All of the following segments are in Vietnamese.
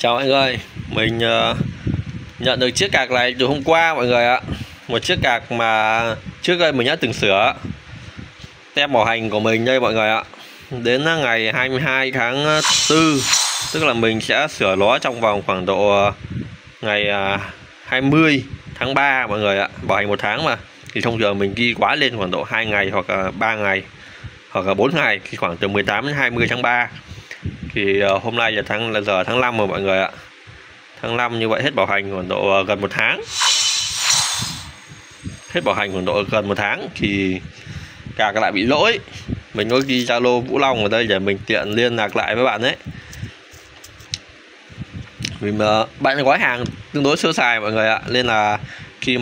Chào mọi người, mình nhận được chiếc cạc này từ hôm qua mọi người ạ. Một chiếc cạc mà trước đây mình đã từng sửa. Tem bảo hành của mình đây mọi người ạ. Đến ngày 22 tháng 4, tức là mình sẽ sửa nó trong vòng khoảng độ ngày 20 tháng 3 mọi người ạ. Bảo hành 1 tháng mà. Thì thông thường mình ghi quá lên khoảng độ 2 ngày hoặc là 3 ngày hoặc là 4 ngày, thì khoảng từ 18 đến 20 tháng 3. Thì hôm nay là giờ tháng 5 rồi mọi người ạ. Tháng 5 như vậy hết bảo hành khoảng độ gần 1 tháng. Hết bảo hành khoảng độ gần 1 tháng thì cạc lại bị lỗi. Mình có ghi Zalo Vũ Long ở đây để mình tiện liên lạc lại với bạn ấy. Vì mà bạn gói hàng tương đối sơ sài mọi người ạ, nên là khi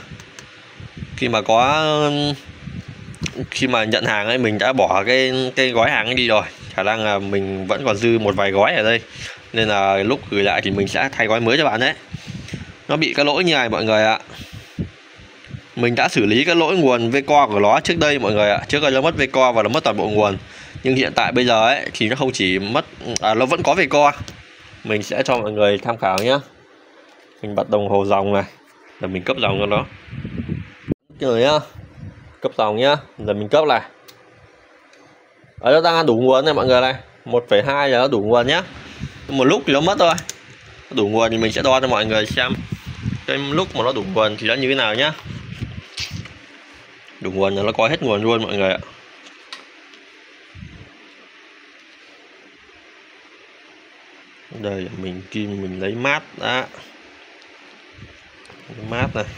mà nhận hàng ấy mình đã bỏ cái gói hàng ấy đi rồi. Khả năng là mình vẫn còn dư một vài gói ở đây, nên là lúc gửi lại thì mình sẽ thay gói mới cho bạn đấy. Nó bị cái lỗi như này mọi người ạ. Mình đã xử lý cái lỗi nguồn Vco của nó trước đây mọi người ạ. Trước đây nó mất Vco và nó mất toàn bộ nguồn. Nhưng hiện tại bây giờ ấy thì nó không chỉ mất nó vẫn có Vco. Mình sẽ cho mọi người tham khảo nhé. Mình bật đồng hồ dòng này để mình cấp dòng cho nó. Rồi nhá. Cấp dòng nhá. Giờ mình cấp này. Ở đó đang đủ nguồn này mọi người này. 1,2 là nó đủ nguồn nhá. Một lúc thì nó mất thôi. Đủ nguồn thì mình sẽ đo cho mọi người xem cái lúc mà nó đủ nguồn thì nó như thế nào nhá. Đủ nguồn là nó có hết nguồn luôn mọi người ạ. Đây mình kim mình lấy mát đã. Mát này.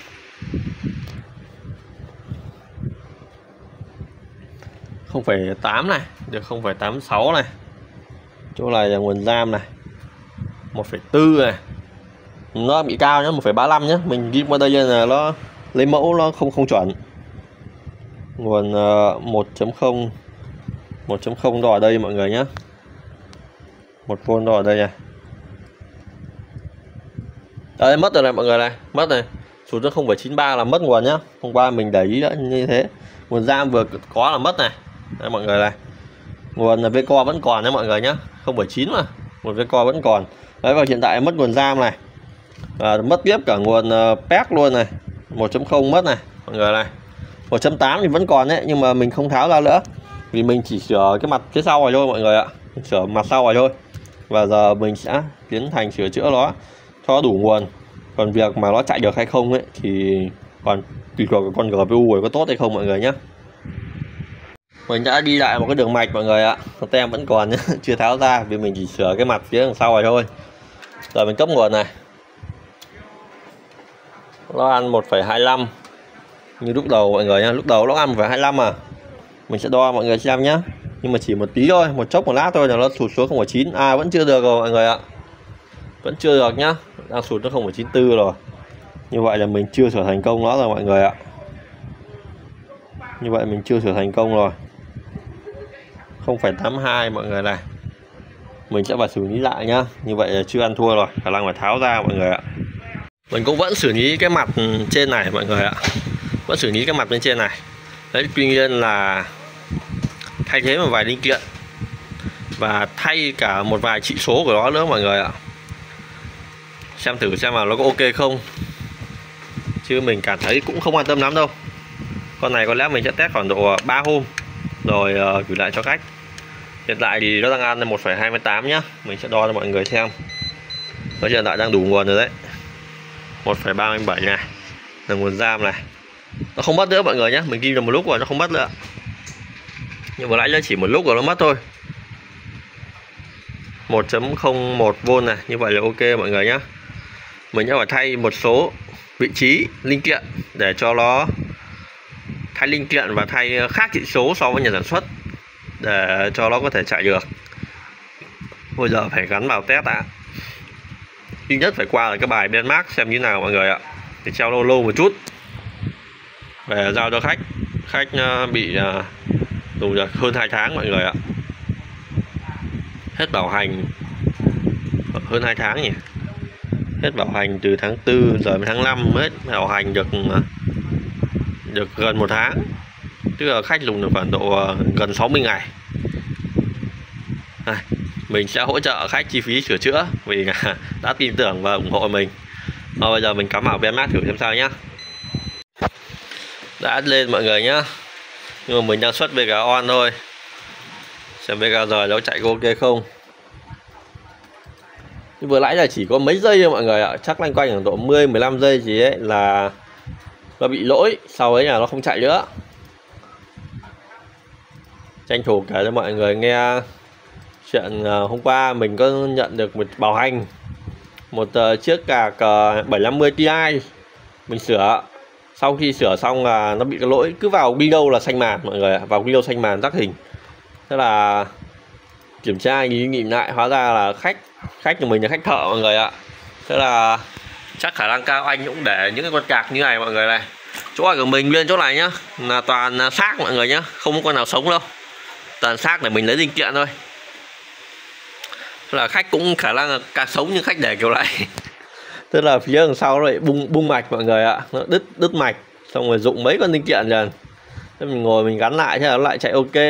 Không phải 8 này, được 0,86 này. Chỗ này là nguồn RAM này. 1,4 này. Nó bị cao nhá, 1,35 nhá. Mình ghi qua đây là nó lấy mẫu nó không chuẩn. Nguồn 1.0 1.0 đo ở đây mọi người nhé. 1V đo ở đây này. Đấy, mất rồi này mọi người này, mất này. Xuống tới 0,93 là mất nguồn nhá. Hôm qua mình để ý đã như thế. Nguồn RAM vừa có là mất này. Đây mọi người này. Nguồn Vco vẫn còn nhé mọi người nhé. 0,9 mà. Nguồn Vco vẫn còn. Đấy, và hiện tại mất nguồn RAM này. Mất tiếp cả nguồn PEC luôn này. 1.0 mất này mọi người này. 1.8 thì vẫn còn đấy, nhưng mà mình không tháo ra nữa. Vì mình chỉ sửa cái mặt phía sau này thôi mọi người ạ. Sửa mặt sau này thôi. Và giờ mình sẽ tiến hành sửa chữa nó cho đủ nguồn. Còn việc mà nó chạy được hay không ấy thì còn tùy thuộc con GPU rồi có tốt hay không mọi người nhé. Mình đã đi lại một cái đường mạch mọi người ạ. Tem vẫn còn nhé, chưa tháo ra vì mình chỉ sửa cái mặt phía đằng sau này thôi. Giờ mình cấp nguồn này. Nó ăn 1,25 như lúc đầu mọi người nhá. Lúc đầu nó ăn 1,25 mà. Mình sẽ đo mọi người xem nhé. Nhưng mà chỉ một tí thôi, một chốc một lát thôi là nó sụt xuống 0,9. Vẫn chưa được rồi mọi người ạ. Vẫn chưa được nhá. Đang sụt nó 0,94 rồi. Như vậy là mình chưa sửa thành công nó rồi mọi người ạ. Như vậy mình chưa sửa thành công rồi. 0,82 mọi người này. Mình sẽ phải xử lý lại nhá. Như vậy là chưa ăn thua rồi, khả năng phải tháo ra mọi người ạ. Mình cũng vẫn xử lý cái mặt trên này mọi người ạ. Vẫn xử lý cái mặt bên trên này. Đấy, tuy nhiên là thay thế một vài linh kiện và thay cả một vài chỉ số của nó nữa mọi người ạ. Xem thử xem là nó có ok không. Chứ mình cảm thấy cũng không an tâm lắm đâu. Con này có lẽ mình sẽ test khoảng độ 3 hôm rồi gửi lại cho khách. Hiện tại thì nó đang ăn 1,28 nhá. Mình sẽ đo cho mọi người xem. Nó hiện tại đang đủ nguồn rồi đấy. 1,37 này là nguồn RAM này. Nó không mất nữa mọi người nhé. Mình ghi được một lúc rồi nó không mất nữa. Nhưng mà nãy nó chỉ một lúc rồi nó mất thôi. 1.01V này. Như vậy là ok mọi người nhé. Mình sẽ phải thay một số vị trí linh kiện để cho nó thay linh kiện và thay khác chỉ số so với nhà sản xuất để cho nó có thể chạy được. Bây giờ phải gắn vào test đã. Ít nhất phải qua cái bài benchmark xem như nào mọi người ạ. Để treo lâu lâu một chút về giao cho khách. Khách bị dùng được hơn 2 tháng mọi người ạ. Hết bảo hành hơn 2 tháng nhỉ. Hết bảo hành từ tháng 4 giờ đến tháng 5 hết bảo hành được gần 1 tháng. Tức là khách dùng được khoảng độ gần 60 ngày. mình sẽ hỗ trợ khách chi phí sửa chữa vì đã tin tưởng và ủng hộ mình. Bây giờ mình cắm vào Benmax thử xem sao nhá. Đã lên mọi người nhá, nhưng mà mình đang xuất VGA on thôi, xem VGA rồi nó chạy có ok không. Nhưng vừa nãy là chỉ có mấy giây thôi mọi người ạ, chắc loanh quanh khoảng độ 10-15 giây gì ấy là nó bị lỗi, sau ấy là nó không chạy nữa. Tranh thủ kể cho mọi người nghe chuyện hôm qua mình có nhận được một bảo hành một chiếc cạc 750 Ti mình sửa. Sau khi sửa xong là nó bị cái lỗi cứ vào Windows là xanh màn mọi người ạ, vào Windows xanh màn tắt hình. Thế là kiểm tra nhìn lại hóa ra là khách của mình là khách thợ mọi người ạ. Thế là chắc khả năng cao anh cũng để những cái con cạc như này mọi người này. Chỗ ở của mình lên chỗ này nhá là toàn xác mọi người nhá, không có con nào sống đâu, toàn xác để mình lấy linh kiện thôi. Thế là khách cũng khả năng là cạc sống nhưng khách để kiểu này. Tức là phía đằng sau nó lại bung mạch mọi người ạ, nó đứt mạch xong rồi dụng mấy con linh kiện dần. Thế mình ngồi mình gắn lại, thế là nó lại chạy ok.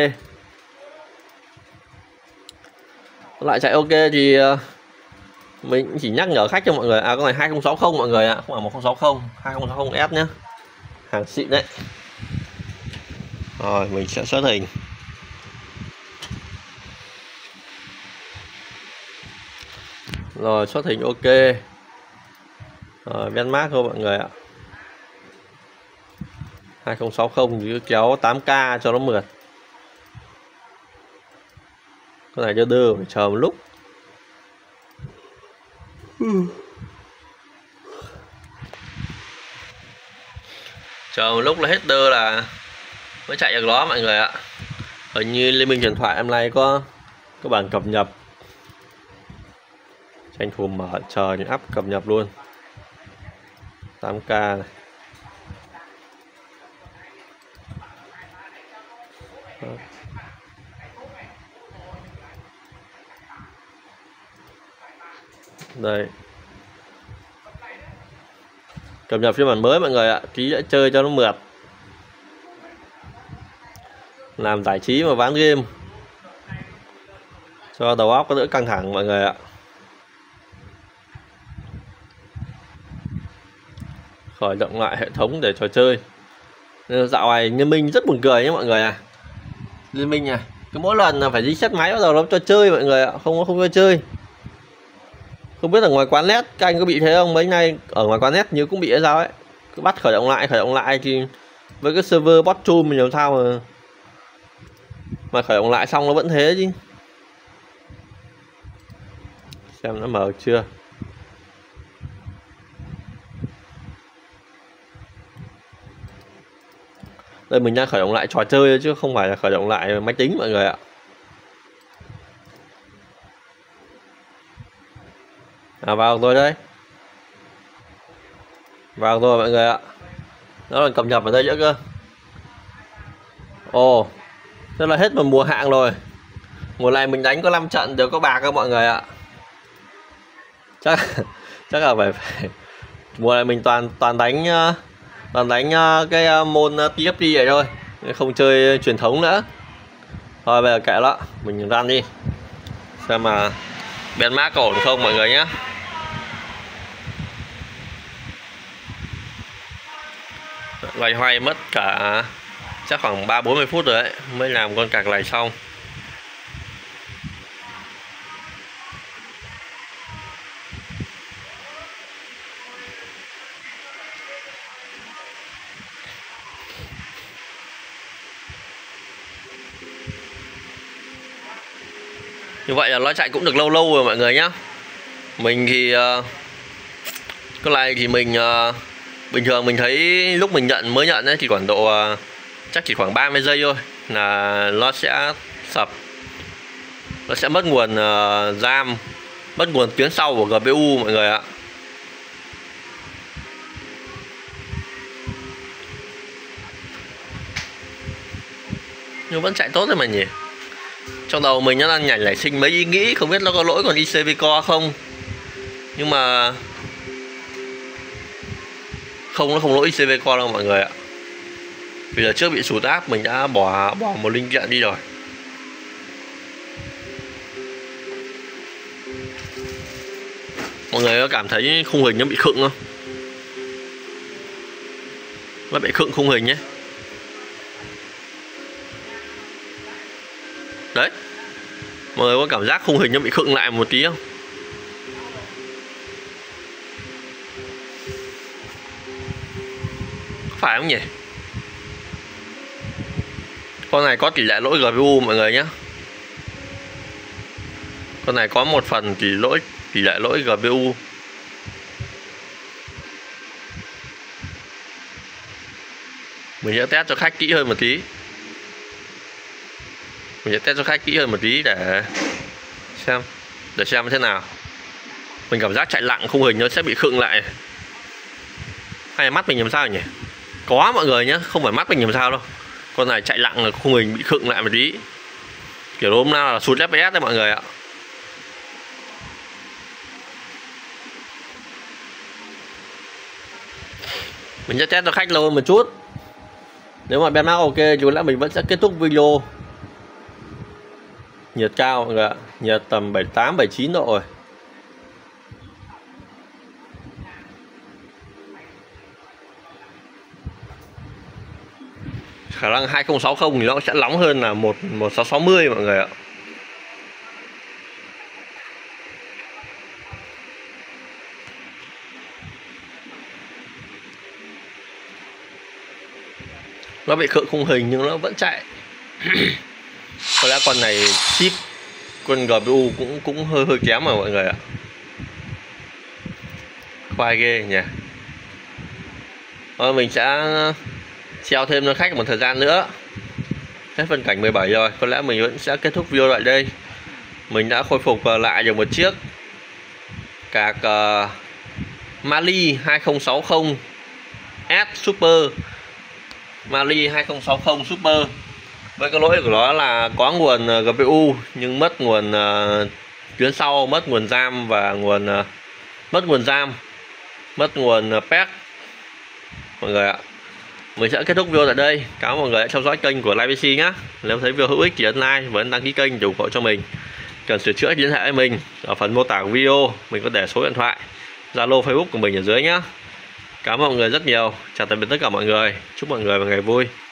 Lại chạy ok thì mình chỉ nhắc nhở khách cho mọi người. Con này 2060 mọi người ạ, không phải 1060, 2060S nhá, hàng xịn đấy. Rồi mình sẽ xuất hình. Rồi xuất hình ok. Rồi Benmax thôi mọi người ạ, 2060 thì kéo 8K cho nó mượt. Cái này cho đưa phải chờ một lúc. Chờ một lúc là hết đơ là mới chạy được nó mọi người ạ. Hình như Liên minh điện thoại em nay có bản cập nhật, tranh thủ mở chờ những app cập nhật luôn. 8K này. Đây, cập nhật phiên bản mới mọi người ạ, tí đã chơi cho nó mượt, làm giải trí mà ván game cho đầu óc có đỡ căng thẳng mọi người ạ. Khởi động lại hệ thống để trò chơi. Dạo này Liên minh rất buồn cười nhé mọi người à. Liên minh này cứ mỗi lần là phải đi set máy bắt đầu nó cho chơi mọi người ạ, không cho chơi. Không biết ở ngoài quán net các anh có bị thế không? Mấy nay ở ngoài quán net như cũng bị hay sao ấy, cứ bắt khởi động lại thì với cái server bot tool mình làm sao mà khởi động lại xong nó vẫn thế chứ. Xem nó mở chưa. Đây mình đang khởi động lại trò chơi chứ không phải là khởi động lại máy tính mọi người ạ. Vào rồi đây, vào rồi mọi người ạ, nó còn cập nhật ở đây nữa cơ. Ồ, thế là hết một mùa hạng rồi. Mùa này mình đánh có 5 trận đều có bạc các mọi người ạ. Chắc là phải mùa này mình toàn đánh cái môn TFT này thôi, không chơi truyền thống nữa. Thôi bây giờ kệ đó, mình run đi xem mà Benmax ổn không mọi người nhé. Loay hoay mất cả chắc khoảng 30-40 phút rồi đấy mới làm con cạc này xong. Như vậy là nó chạy cũng được lâu rồi mọi người nhé. Mình thì cái này thì mình bình thường mình thấy lúc mình mới nhận ấy, thì khoảng độ chắc chỉ khoảng 30 giây thôi là nó sẽ sập, nó sẽ mất nguồn RAM, mất nguồn tuyến sau của GPU mọi người ạ. Nhưng vẫn chạy tốt rồi mà nhỉ. Trong đầu mình nó đang nảy sinh mấy ý nghĩ không biết nó có lỗi còn ICV Core không, nhưng mà không, nó không lỗi ICV Core đâu mọi người ạ. Vì là trước bị sụt áp mình đã bỏ một linh kiện đi rồi. Mọi người có cảm thấy khung hình nó bị khựng không? Nó bị khựng khung hình nhé. Đấy, mọi người có cảm giác khung hình nó bị khựng lại một tí không? Phải không nhỉ? Con này có tỷ lệ lỗi GPU mọi người nhé. Con này có một phần tỷ lệ lỗi GPU. Mình sẽ test cho khách kỹ hơn một tí. Để xem thế nào. Mình cảm giác chạy lặng khung hình nó sẽ bị khựng lại. Hay mắt mình làm sao nhỉ? Có mọi người nhé, không phải mắt mình làm sao đâu. Con này chạy lặng là khung hình bị khựng lại một tí. Kiểu hôm nay là sụt FPS đấy mọi người ạ. Mình sẽ test cho khách lâu hơn một chút. Nếu mà benchmark ok chú lẽ mình vẫn sẽ kết thúc video. Nhiệt cao mọi người ạ, nhiệt tầm 78 79 độ rồi. Khả năng 2060 thì nó sẽ nóng hơn là 1660 mọi người ạ. Nó bị khựng khung hình nhưng nó vẫn chạy. Có lẽ con này chip, con GPU cũng hơi kém mà mọi người ạ. Khoai ghê nhỉ. Mình sẽ treo thêm cho khách một thời gian nữa. Hết phân cảnh 17 rồi, có lẽ mình vẫn sẽ kết thúc video tại đây. Mình đã khôi phục lại được một chiếc card Mali 2060 S Super. Mali 2060 Super. Với cái lỗi của nó là có nguồn GPU nhưng mất nguồn tuyến sau, mất nguồn RAM và mất nguồn PEC mọi người ạ. Mình sẽ kết thúc video tại đây. Cảm ơn mọi người đã theo dõi kênh của Live PC nhé. Nếu thấy video hữu ích thì ấn like và ấn đăng ký kênh để ủng hộ cho mình. Cần sửa chữa liên hệ với mình ở phần mô tả của video, mình có để số điện thoại, Zalo, Facebook của mình ở dưới nhé. Cảm ơn mọi người rất nhiều. Chào tạm biệt tất cả mọi người. Chúc mọi người một ngày vui.